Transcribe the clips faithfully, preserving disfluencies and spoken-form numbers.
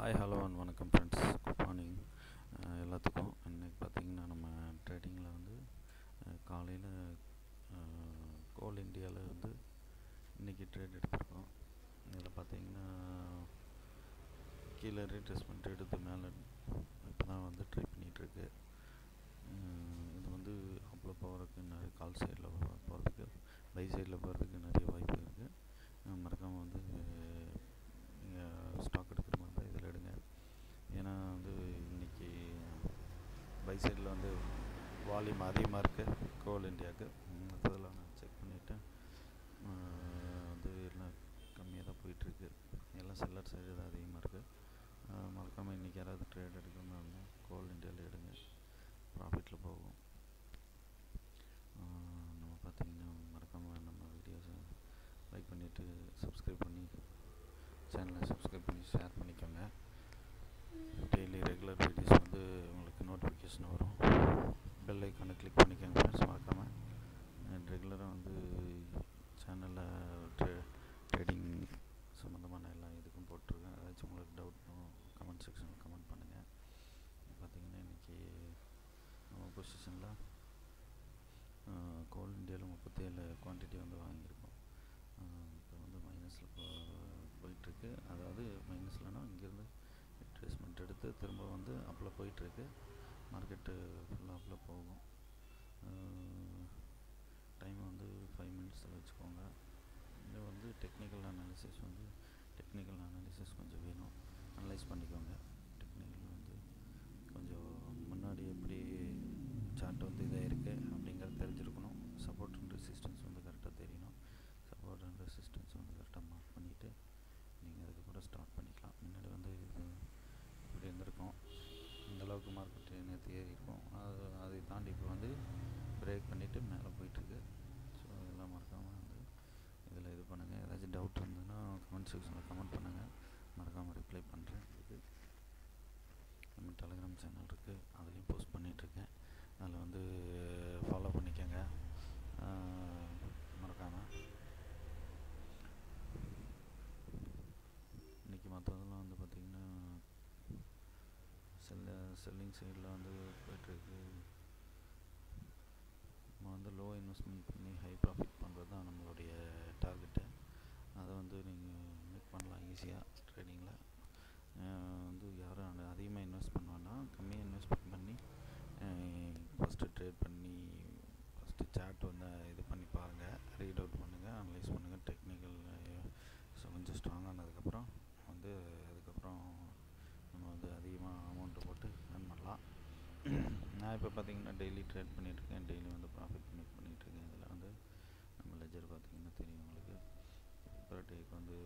Hi hello and வணக்கம் friends, good morning எல்லாத்துக்கும். இன்றைக்கி பார்த்திங்கன்னா நம்ம ட்ரேடிங்கில் வந்து காலையில் கோல் இந்தியாவில் வந்து இன்றைக்கி ட்ரேட் எடுத்திருக்கோம். இதில் பார்த்திங்கன்னா கீழே ரீட்ரேஸ்மெண்ட் எடுத்து மேலே இப்போ தான் வந்து ட்ரை பண்ணிகிட்ருக்கு. இது வந்து அவ்வளோ போகிறதுக்கு நிறைய கால் சைடில் போகிறதுக்கு பை சைடில் போகிறதுக்கு நிறைய வாய்ப்பு இருக்குது. மறக்காமல் வந்து நீங்கள் ஸ்டாக் எடுக்கிற மாதிரி தான் இதில் எடுங்க. ஏன்னா வந்து இன்றைக்கி பை சைடில் வந்து வால்யூம் அதிகமாக இருக்குது கோல் இந்தியாவுக்கு. மற்றதெல்லாம் நான் செக் பண்ணிவிட்டு வந்து எல்லாம் கம்மியாக தான் போயிட்டுருக்கு. எல்லாம் செல்லர் சைடு தான் அதிகமாக இருக்குது. மறக்காமல் இன்றைக்கி யாராவது ட்ரேட் எடுக்கிற மாதிரி இருந்தால் கோல் இந்தியாவில் எடுங்க, ப்ராஃபிட்டில் போகும். நம்ம பார்த்திங்கன்னா மறக்காமல் நம்ம வீடியோஸை லைக் பண்ணிவிட்டு சப்ஸ்கிரைப் பண்ணி சேனலை சப்ஸ்கிரைப் பண்ணி ஷேர் பண்ணிக்கோங்க. டெய்லி ரெகுலர் வீடியோஸ் வந்து உங்களுக்கு நோட்டிஃபிகேஷன் வரும். பெல் ஐக்கானை கிளிக் பண்ணிக்கோங்க ஃப்ரெண்ட்ஸ். மறக்காமல் ரெகுலராக வந்து சேனலில் ட்ரே ட்ரேடிங் சம்மந்தமான எல்லா இதுக்கும் போட்டிருக்கேன். ஏதாச்சும் உங்களுக்கு டவுட்னும் கமெண்ட் செக்ஷனில் கமெண்ட் பண்ணுங்கள். பார்த்திங்கன்னா இன்றைக்கி நம்ம பொசிஷனில் கோல் இந்தியாவில் முப்பத்தேழு குவான்டிட்டி வந்து வாங்கியிருக்கோம். இப்போ வந்து மைனஸில் போ போயிட்டுருக்கு. அதாவது மைனஸ்லனா இங்கேருந்து ட்ரேஸ்மெண்ட் எடுத்து திரும்ப வந்து அப்பில் போயிட்டுருக்கு. மார்க்கெட்டு ஃபுல்லாக அப்பில் போகும். டைம் வந்து ஃபைவ் மினிட்ஸில் வச்சுக்கோங்க. இது வந்து டெக்னிக்கல் அனாலிசிஸ் வந்து டெக்னிக்கல் அனாலிசிஸ் கொஞ்சம் வேணும், அனலைஸ் பண்ணிக்கோங்க. டெக்னிக்கல் வந்து கொஞ்சம் முன்னாடி எப்படி சார்ட் வந்து இதாக இருக்குது அப்படிங்கிறது தெரிஞ்சிருக்கணும். சப்போர்ட் அண்ட் ரெசிஸ்டன்ஸ் வந்து கரெக்டாக தெரியணும். சப்போர்ட் அண்ட் ரெசிஸ்டன்ஸ் வந்து கரெக்டாக மார்க் பண்ணிவிட்டு நீங்கள் அதுக்கப்புறம் ஸ்டார்ட் பண்ணிக்கலாம். முன்னாடி வந்து இது இப்படி இருந்திருக்கும், இந்தளவுக்கு மார்க்கெட்டு நேற்று ஏறி இருக்கும். அது அதை தாண்டி இப்போ வந்து பிரேக் பண்ணிவிட்டு மேலே போயிட்டுருக்கு. ஸோ இதெல்லாம் மறக்காமல் வந்து இதில் இது பண்ணுங்கள். ஏதாச்சும் டவுட் இருந்ததுன்னா கமெண்ட் செக்ஷனில் கமெண்ட் பண்ணுங்கள், மறக்காமல் ரிப்ளை பண்ணுறேன். இது நம்ம டெலிகிராம் சேனல் இருக்குது, அதுலேயும் போஸ்ட் பண்ணிகிட்ருக்கேன். அதில் வந்து ஃபாலோ பண்ணிக்கோங்க மறக்காமல். இன்றைக்கி மற்றதெல்லாம் வந்து பார்த்திங்கன்னா செல்ல செல்லிங் சைடில் வந்து போய்ட்டுருக்கு. நம்ம வந்து லோ இன்வெஸ்ட்மெண்ட் பண்ணி ஹை ப்ராஃபிட் பண்ணுறது தான் நம்மளுடைய டார்கெட்டு. அதை வந்து நீங்கள் மேக் பண்ணலாம் ஈஸியாக ட்ரேடிங்கில். வந்து யாரும் அதிகமாக இன்வெஸ்ட் பண்ணுவாங்கன்னா கம்மியாக இன்வெஸ்ட்மெண்ட் பண்ணி ஃபஸ்ட்டு ட்ரேட் பண்ணி ஃபஸ்ட்டு சார்ட் வந்து இது பண்ணி பாருங்கள், ரீட் அவுட் பண்ணுங்கள், அனலைஸ் பண்ணுங்கள். டெக்னிக்கல் ஸோ கொஞ்சம் ஸ்ட்ராங் ஆனதுக்கப்புறம் வந்து அதுக்கப்புறம் நம்ம வந்து அதிகமாக அமௌண்ட்டு போட்டு ஏர்ன் பண்ணலாம். நான் இப்போ பார்த்திங்கன்னா டெய்லி ட்ரேட் பண்ணிகிட்ருக்கேன். டெய்லி வந்து ப்ராஃபிட் மேக் பண்ணிகிட்ருக்கேன். இதில் வந்து நம்ம லெஜர் பார்த்திங்கன்னா தெரியும் உங்களுக்கு. பர் டேக்கு வந்து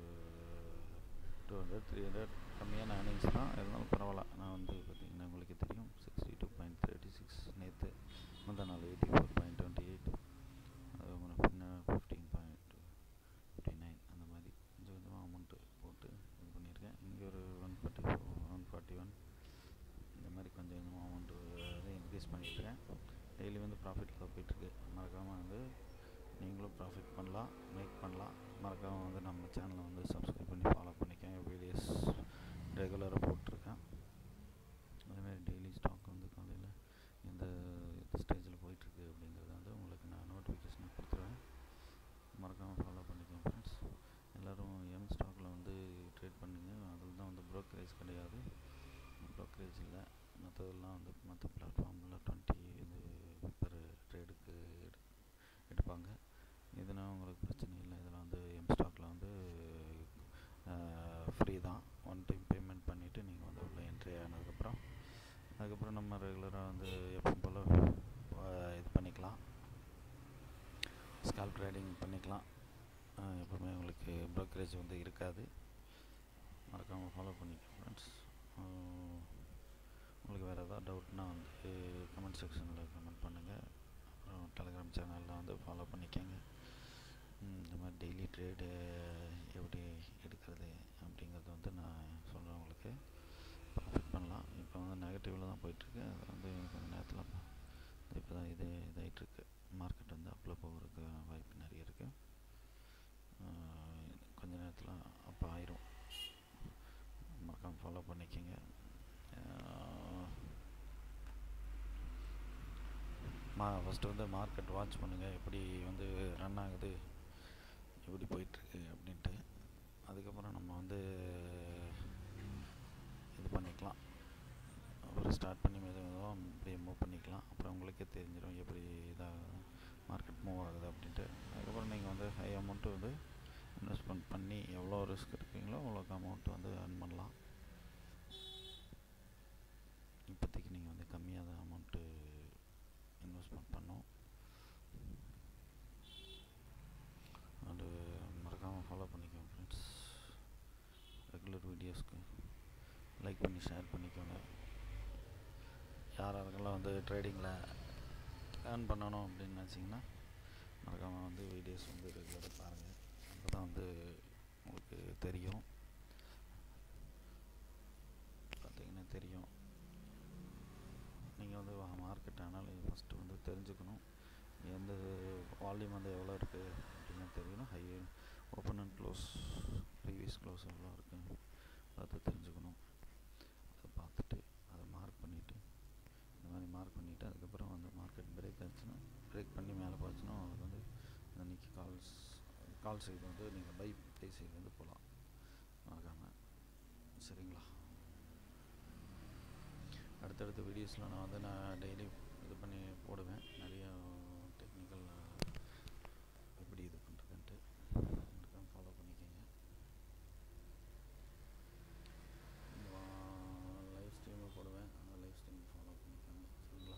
டூ ஹண்ட்ரட் த்ரீ ஹண்ட்ரட் கம்மியான ஏர்னிங்ஸ் தான், இருந்தாலும் பரவாயில்ல. நான் வந்து பார்த்திங்கன்னா உங்களுக்கு தெரியும் sixty two point thirty six நேற்று முந்தா நாள் eighty four point twenty eight அது பின்ன ஃபிஃப்டீன் பாயிண்ட் ஃபிஃப்டி நைன் அந்த மாதிரி கொஞ்சம் கொஞ்சமாக அமௌண்ட்டு போட்டு இது பண்ணியிருக்கேன். இங்கே ஒரு one forty four one forty one இந்த மாதிரி கொஞ்சம் கொஞ்சமாக அமௌண்ட்டு அதை இன்க்ரீஸ் பண்ணிட்டுருக்கேன். டெய்லி வந்து ப்ராஃபிட்டில் தான் போயிட்டுருக்கு. மறக்காமல் வந்து நீங்களும் ப்ராஃபிட் பண்ணலாம், மேக் பண்ணலாம். மறக்காமல் வந்து நம்ம சேனலை வந்து சப்ஸ்கிரைப் பண்ணி ஃபாலோ பண்ணிக்கோங்க. வீடியோஸ் ரெகுலராக போட்டிருக்கேன். அதேமாதிரி டெய்லி ஸ்டாக் வந்து காலையில் எந்த ஸ்டேஜில் போயிட்டுருக்கு அப்படிங்கிறத வந்து உங்களுக்கு நான் நோட்டிஃபிகேஷன் கொடுத்துருவேன். மறக்காமல் ஃபாலோ பண்ணிக்கோங்க ஃப்ரெண்ட்ஸ். எல்லோரும் எம் ஸ்டாக்கில் வந்து ட்ரேட் பண்ணுங்க. அதில் தான் வந்து ப்ரோக்கரேஜ் கிடையாது, ப்ரோக்கரேஜ் இல்லை. மற்றதெல்லாம் வந்து மற்ற பிளாட்ஃபார்மில் டுவெண்ட்டி இது பெர் ட்ரேடுக்கு எடு எடுப்பாங்க. இதனால் உங்களுக்கு பிரச்சனை இல்லை. இதில் வந்து எம் ஸ்டாக்கில் வந்து ஃப்ரீ தான். ஒன் டைம் பேமெண்ட் பண்ணிவிட்டு நீங்கள் வந்து உள்ள என்ட்ரி ஆனதுக்கப்புறம் அதுக்கப்புறம் நம்ம ரெகுலராக வந்து எப்போ போல் இது பண்ணிக்கலாம், ஸ்கால்ப் ட்ரேடிங் பண்ணிக்கலாம். எப்போவுமே உங்களுக்கு ப்ரோக்கரேஜ் வந்து இருக்காது. மறக்காமல் ஃபாலோ பண்ணிக்கோங்க ஃப்ரெண்ட்ஸ். உங்களுக்கு வேறு எதாவது டவுட்னால் வந்து கமெண்ட் செக்ஷனில் கமெண்ட் பண்ணுங்கள். அப்புறம் டெலிகிராம் சேனலில் வந்து ஃபாலோ பண்ணிக்கோங்க. இந்த மாதிரி டெய்லி ட்ரேடு எப்படி எடுக்கிறது அப்படிங்கிறது வந்து நான் சொல்கிறேன். உங்களுக்கு ப்ராஃபிட் பண்ணலாம். இப்போ வந்து நெகட்டிவில் தான் போயிட்டுருக்கு. அது வந்து கொஞ்சம் நேரத்தில் இப்போ தான் இது இதாகிட்டுருக்கு. மார்க்கெட் வந்து அப்பில் போகிறதுக்கு வாய்ப்பு நிறைய இருக்குது. கொஞ்ச நேரத்தில் அப்போ ஆயிரும். மறக்காமல் ஃபாலோ மா ஃபஸ்ட்டு வந்து மார்க்கெட் வாட்ச் பண்ணுங்கள், எப்படி வந்து ரன் ஆகுது, எப்படி போயிட்டுருக்கு அப்படின்ட்டு. அதுக்கப்புறம் நம்ம வந்து இது பண்ணிக்கலாம், அப்புறம் ஸ்டார்ட் பண்ணி மெது மெதுவாக அப்படியே மூவ் பண்ணிக்கலாம். அப்புறம் உங்களுக்கே தெரிஞ்சிடும் எப்படி இதாக மார்க்கெட் மூவ் ஆகுது அப்படின்ட்டு. அதுக்கப்புறம் நீங்கள் வந்து ஹை அமௌண்ட்டு வந்து இன்வெஸ்ட்மெண்ட் பண்ணி எவ்வளோ ரிஸ்க் எடுப்பீங்களோ அவ்வளோக்கு அமௌண்ட் வந்து earn பண்ணலாம். இப்போதைக்கு நீங்கள் வந்து கம்மியாக தான் அமௌண்ட்டு இன்வெஸ்ட்மெண்ட் பண்ணோம். அது மறக்காமல் ஃபாலோ பண்ணிக்கோங்க ஃப்ரெண்ட்ஸ். ரெகுலர் வீடியோஸ்க்கு லைக் பண்ணி ஷேர் பண்ணிக்கோங்க. யார் யாருக்கெல்லாம் வந்து ட்ரேடிங்கில் ஏர்ன் பண்ணணும் அப்படின்னு நினச்சிங்கன்னா மறக்காமல் வந்து வீடியோஸ் வந்து ரெகுலராக பாருங்கள். அப்போ தான் வந்து உங்களுக்கு தெரியும், பார்த்தீங்கன்னா தெரியும். நீங்கள் வந்து மார்க்கெட் அனாலிசிஸ் ஃபஸ்ட்டு வந்து தெரிஞ்சுக்கணும். எந்த வால்யூம் வந்து எவ்வளோ இருக்குது அப்படின்னு தெரியணும். High open and close, previous close எவ்வளோ இருக்குது அதை தெரிஞ்சுக்கணும். அதை பார்த்துட்டு அதை மார்க் பண்ணிவிட்டு இந்த மாதிரி மார்க் பண்ணிவிட்டு அதுக்கப்புறம் வந்து மார்க்கெட் பிரேக் ஆச்சுன்னா, பிரேக் பண்ணி மேலே போச்சுன்னா உங்களுக்கு வந்து அன்றைக்கி கால்ஸ் கால் சைடு வந்து நீங்கள் பை பை சைடு வந்து போகலாம் மறக்காமல். சரிங்களா? அடுத்தடுத்த வீடியோஸில் நான் வந்து நான் டெய்லி இது பண்ணி போடுவேன், நிறையா டெக்னிக்கல் எப்படி இது பண்ணுறதுன்ட்டு. மறக்காமல் ஃபாலோ பண்ணிக்கோங்க. லைவ் ஸ்ட்ரீமில் போடுவேன், அந்த லைவ் ஸ்ட்ரீம் ஃபாலோ பண்ணிக்கோங்க. சரிங்களா?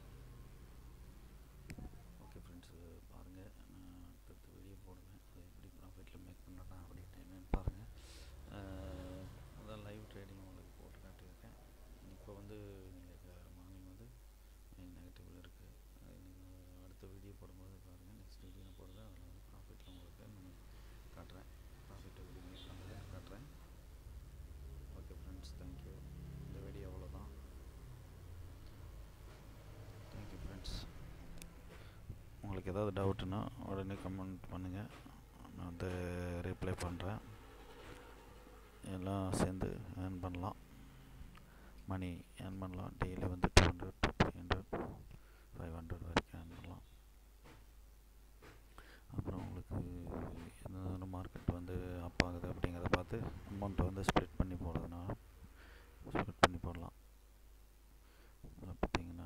ஓகே ஃப்ரெண்ட்ஸு, பாருங்கள், நான் அடுத்தடுத்த வீடியோ போடுவேன், அதை எப்படி ப்ராஃபிட்டில் மேக் பண்ணுறேன் அப்படின்னு என்னென்னு பாருங்கள். அதான் லைவ் ட்ரேடிங் உங்களுக்கு போட்டு காட்டியிருக்கேன். இப்போ வந்து நீங்கள் மார்னிங் வந்து நெகட்டிவில் இருக்குது, அது நீங்கள் அடுத்த வீடியோ போடும்போது பாருங்கள். நெக்ஸ்ட் வீடியோ நான் போடுறேன், அதில் வந்து ப்ராஃபிட்டில் உங்களுக்கு நான் காட்டுறேன், ப்ராஃபிட்டை எப்படி மேக் பண்ணுறேன் காட்டுறேன். Okay friends, thank you. இந்த வீடியோ அவ்வளோதான். Thank you friends. உங்களுக்கு ஏதாவது டவுட்டுன்னா உடனே கமெண்ட் பண்ணுங்கள், நான் வந்து ரிப்ளை பண்ணுறேன். எல்லாம் சேர்ந்து ஏர்ன் பண்ணலாம், மணி ஏர்ன் பண்ணலாம். டெய்லி வந்து two hundred three hundred five hundred வரைக்கும் ஏர்ன் பண்ணலாம். அப்புறம் உங்களுக்கு எந்த மார்க்கெட் வந்து அப் ஆகுது அப்படிங்கிறத பார்த்து அமௌண்ட்டை வந்து ஸ்ப்ளிட் பண்ணி போடுறதுனா ஸ்ப்ளிட் பண்ணி போடலாம். பார்த்தீங்கன்னா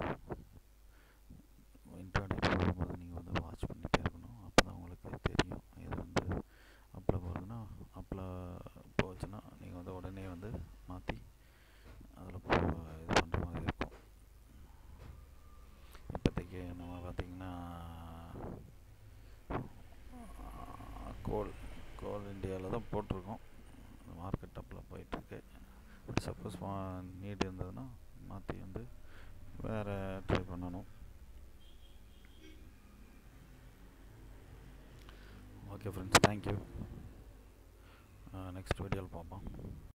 இன்ட்ராடே போடும்போது நீங்கள் வந்து வாட்ச் பண்ணிகிட்டே இருக்கணும், அப்போ தான் உங்களுக்கு தெரியும். இது வந்து அப்பில் போகிறதுனா அப்பில் போச்சுன்னா நீங்கள் வந்து உடனே வந்து மாற்றி அதில் போ இது பண்ணுற மாதிரி இருக்கும். இப்போதைக்கு நம்ம பார்த்திங்கன்னா கோல் கோல் இந்தியாவில் தான் போட்டிருக்கோம். மார்க்கெட் அப்பில் போயிட்டுருக்கு. சப்போஸ் நீட் இருந்ததுன்னா மாற்றி வந்து வேறு ட்ரை பண்ணணும். Okay friends, thank you. நெக்ஸ்ட் வீடியோவில் பார்ப்போம்.